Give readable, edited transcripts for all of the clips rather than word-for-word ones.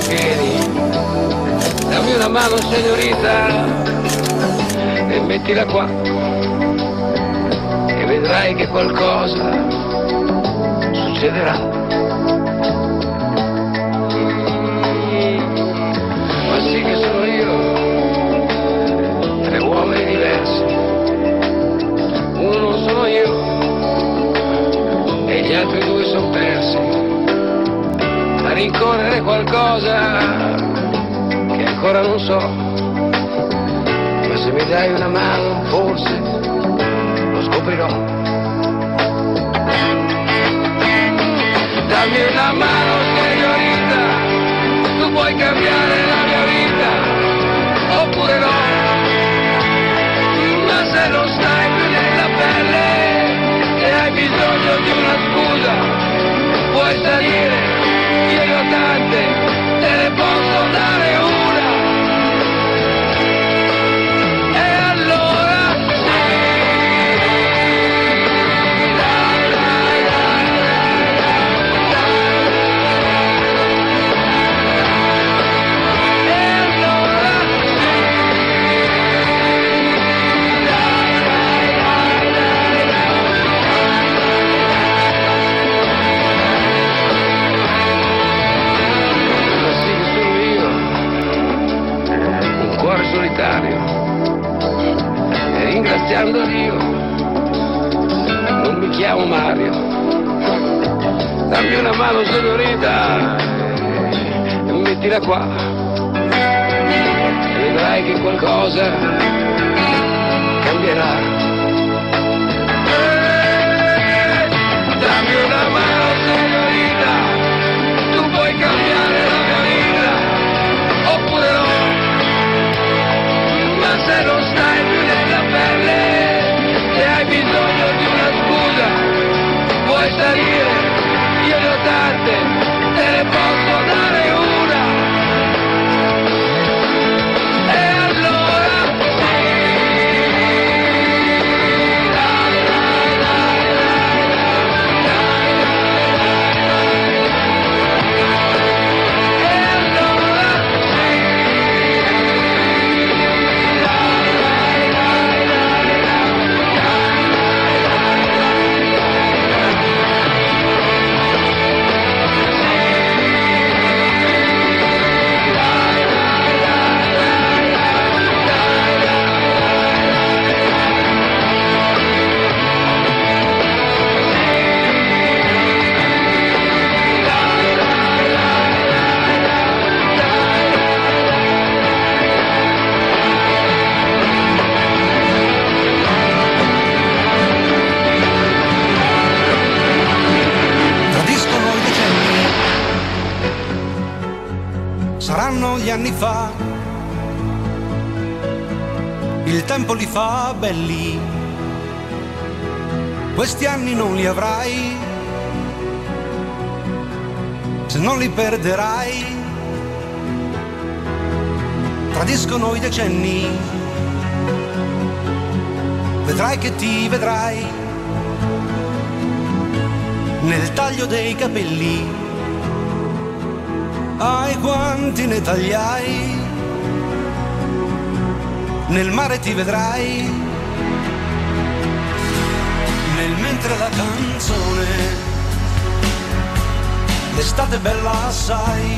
piedi. Dammi una mano signorita e mettila qua e vedrai che qualcosa succederà. Ma sì che sono io, tre uomini diversi, uno sono io e gli altri due sono persi a rincorrere qualcosa che ancora non so, ma se mi dai una mano forse lo scoprirò. Dammi una mano signorita, tu puoi cambiare la mia vita oppure no, ma se non stai più nella pelle e hai bisogno di una scusa puoi salire, io ne ho tante, te ne posso dare una. E allora solitario e ringraziando Dio non mi chiamo Mario. Dammi una mano signorita e mettila qua e vedrai che qualcosa cambierà. Dammi una mano signorita, tu puoi cambiare la mia vita oppure no, se non stai più nella pelle e hai bisogno di una scusa puoi salire, io ne ho tante, te ne posso dare una. E allora saranno gli anni fa, il tempo li fa belli, questi anni non li avrai, se non li perderai, tradiscono i decenni, vedrai che ti vedrai, nel taglio dei capelli. Ai quanti ne tagliai, nel mare ti vedrai, nel mentre la canzone, l'estate bella assai,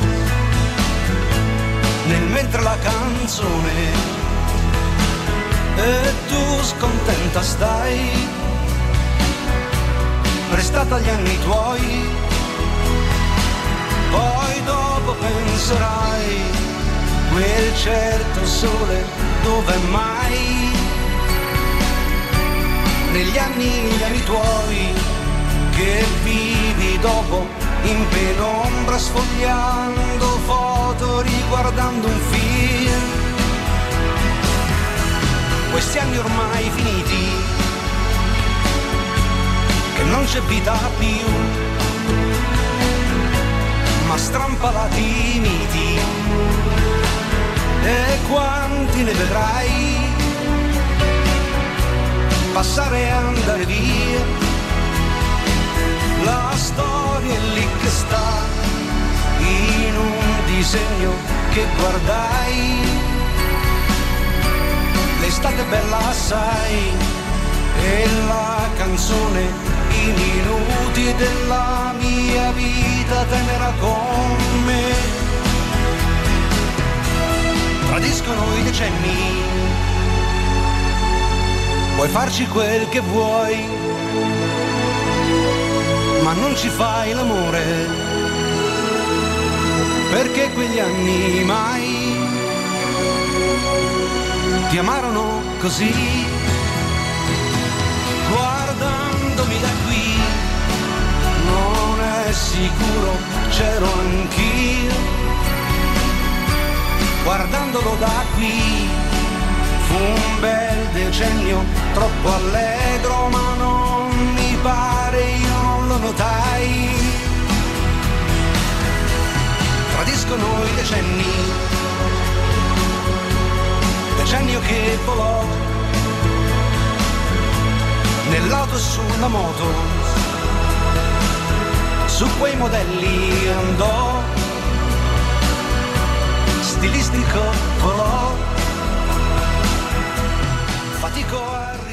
nel mentre la canzone, e tu scontenta stai, prestata agli anni tuoi. Poi dopo penserai, quel certo sole dove mai? Negli anni tuoi, che vivi dopo in penombra sfogliando foto, riguardando un film. Questi anni ormai finiti, che non c'è vita più, ma strampalati i miti, e quanti ne vedrai passare e andare via. La storia è lì che sta in un disegno che guardai. L'estate bella assai e la canzone, i minuti della mia vita tenera con me. Tradiscono i decenni, puoi farci quel che vuoi, ma non ci fai l'amore, perché quegli anni mai ti amarono così. Guardandomi da qui, non è sicuro, c'ero anch'io. Guardandolo da qui, fu un bel decennio, troppo allegro, ma non mi pare, io non lo notai. Tradiscono i decenni, decennio che volò, nell'auto e sulla moto, su quei modelli andò, stilistico volò, fatico a